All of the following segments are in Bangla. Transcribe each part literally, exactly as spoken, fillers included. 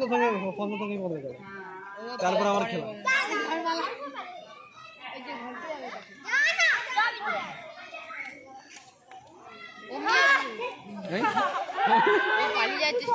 সঙ্গে ফর্মের সঙ্গে বদলে যাবে তারপর আবার খেলা পালিয়ে যাচ্ছে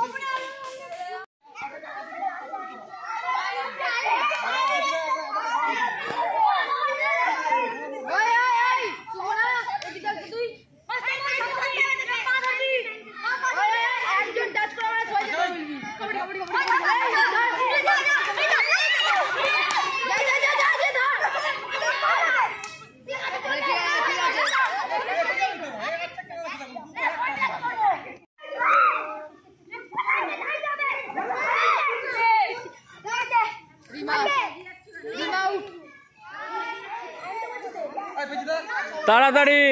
তাড়াতাড়ি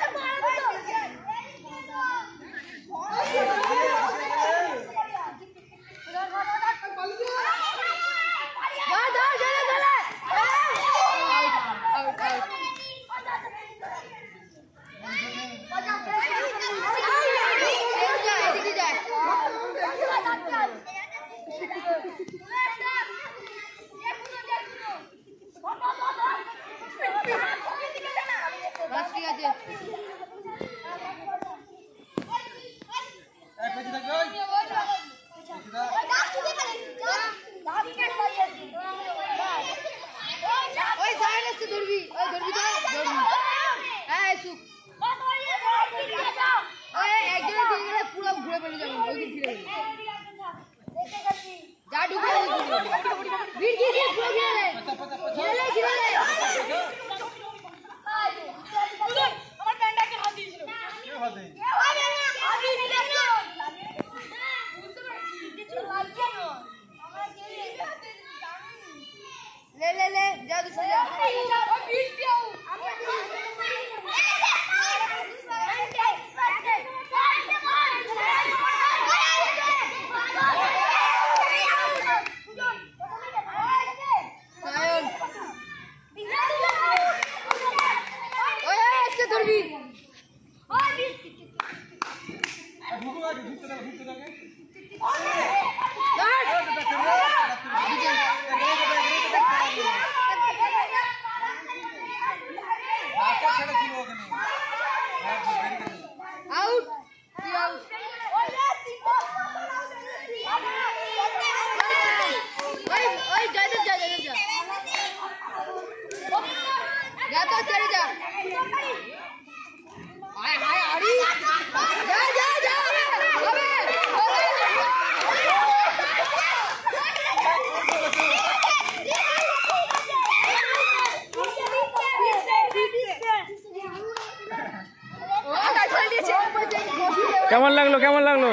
কেমন লাগলো কেমন লাগলো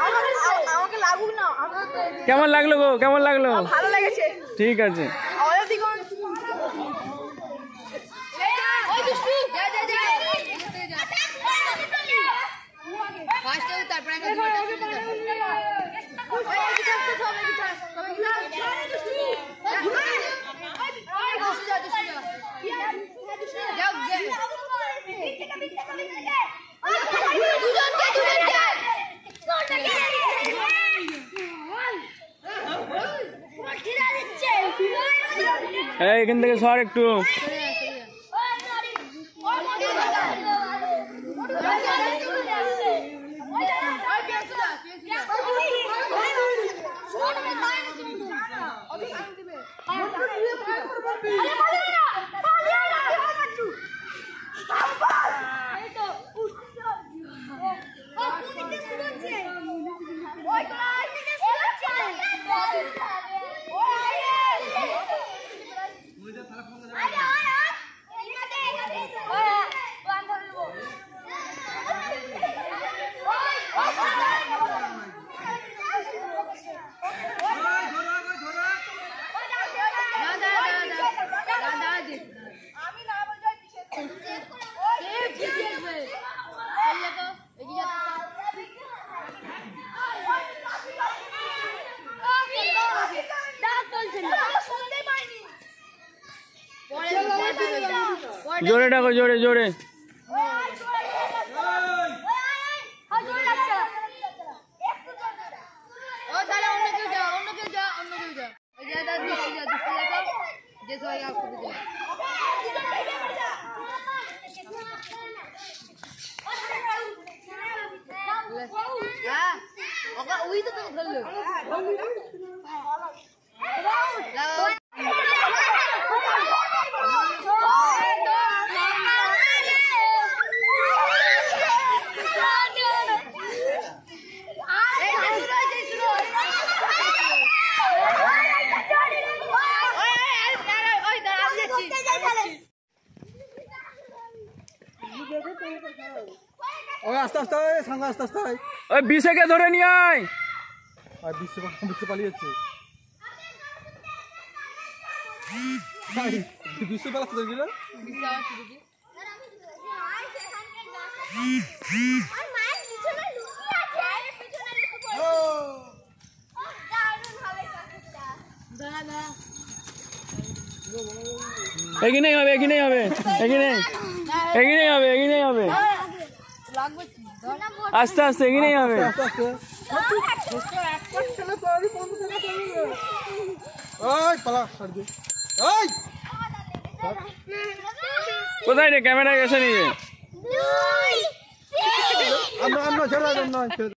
কেমন লাগলো গো কেমন লাগলো ভালো লেগেছে ঠিক আছে এখান থেকে সর একটু जोरे डाको जोरे जोरे ओ তাহলে অন্য কেউ যাও অন্য কেউ যাও ওই তো তুমি ধরলো ওই আস্তে আস্তে সাঙ্গা আস্তে আস্তে ওই বিশেকে ধরে নিয়ে আয়। আর বিশ্ব বিশ্ব পালিয়ে যাচ্ছে বিশ্ব পালাচ্ছে দেখবি না এখানেই হবে এখানেই হবে এখানে এখানেই হবে এখানেই হবে আস্তে আস্তে এখানেই হবে। আস্তে আস্তে ওই পালা ছাড় দে ওই কোথায় রে ক্যামেরা গেছে নিয়ে আমরা আমরা ছেড়ে দাও না